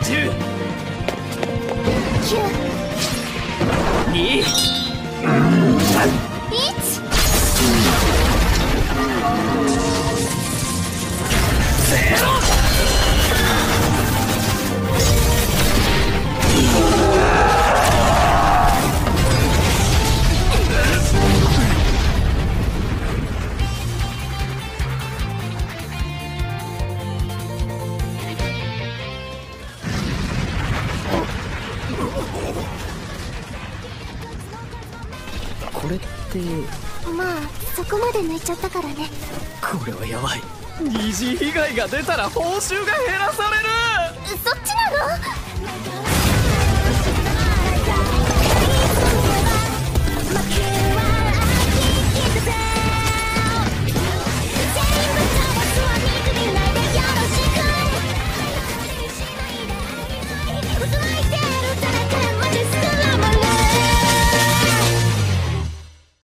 10、9、2、1。 これってまあそこまで抜いちゃったからね。 これはやばい。二次被害が出たら報酬が減らされる。 そっちなの？